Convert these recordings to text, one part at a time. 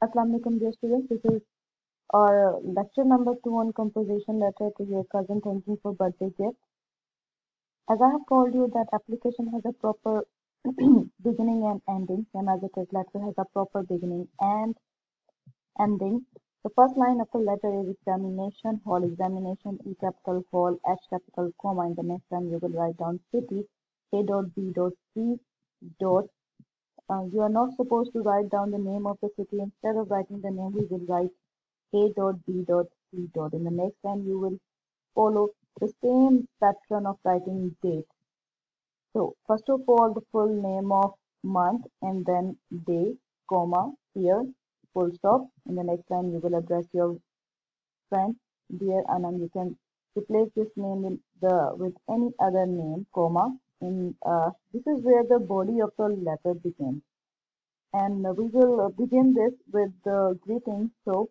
Assalamu alaikum dear students, this is our lecture number 2 on composition letter to your cousin thanking for birthday gift. As I have told you that application has a proper beginning and ending, same as it is letter has a proper beginning and ending. The first line of the letter is examination, hall examination, E capital hall, H capital comma. In the next line you will write down city, A dot B dot C dot. You are not supposed to write down the name of the city. Instead of writing the name, we will write A dot B dot C dot. In the next line, you will follow the same pattern of writing date. So, first of all, the full name of month and then day, comma, year, full stop. In the next line, you will address your friend, dear Anand. You can replace this name with any other name, comma. This is where the body of the letter begins. And we will begin this with the greetings. So,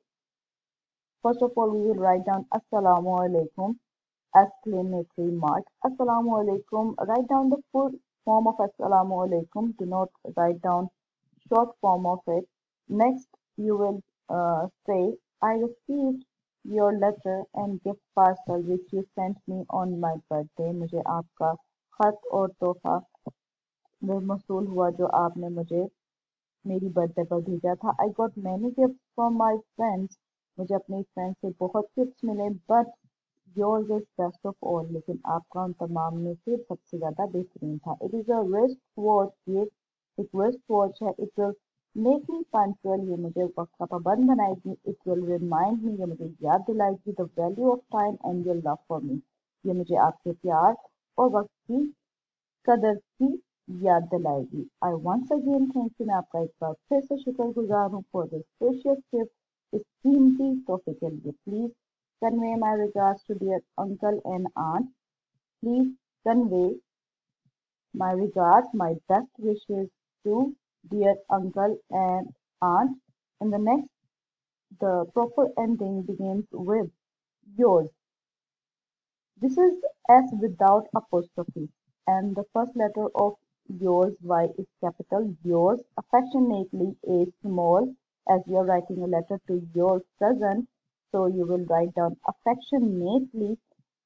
first of all, we will write down Assalamu alaikum, exclamatory mark. Assalamu alaikum. Write down the full form of Assalamu alaikum. Do not write down short form of it. Next, you will say, I received your letter and gift parcel which you sent me on my birthday. मुझे आपका खत और तोहफा मौसूल हुआ जो आपने मुझे मेरी बर्थडे पर भेजा था. I got many gifts from my friends. मुझे अपने फ्रेंड्स से बहुत गिफ्ट्स मिले, but yours is best of all. लेकिन आपका उन तमाम में से सबसे ज़्यादा बेहतरीन था. It is a wrist watch. ये एक wrist watch है. It will make me punctual. ये मुझे वक्त का पाबंद बनाएगी. It will remind me. ये मुझे याद दिलाएगी the value of time and your love for me. ये मुझे आपके प्यार और वक्त की कदर की याद दिलाएगी. I once again thank you. मैं आपका एक बार फिर से शुक्रगुजार हूँ for this precious gift. इस कीमती तोहफे के लिए. Please convey my regards to dear uncle and aunt. Please convey my regards, my best wishes to dear uncle and aunt. In the next, the proper ending begins with yours. This is S without apostrophe, and the first letter of yours, Y, is capital. Yours, affectionately, A small, as you are writing a letter to your cousin. So you will write down affectionately,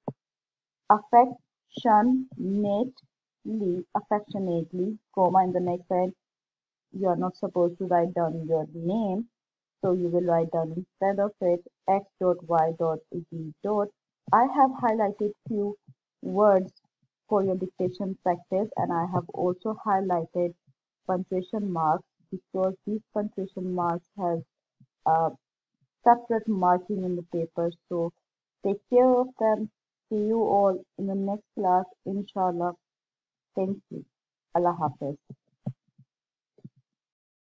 affectionately, comma. In the next line, you are not supposed to write down your name. So you will write down instead of it X dot Y dot Z dot. I have highlighted few words for your dictation practice, and I have also highlighted punctuation marks because these punctuation marks have separate marking in the paper. So take care of them. See you all in the next class, inshallah. Thank you. Allah Hafiz.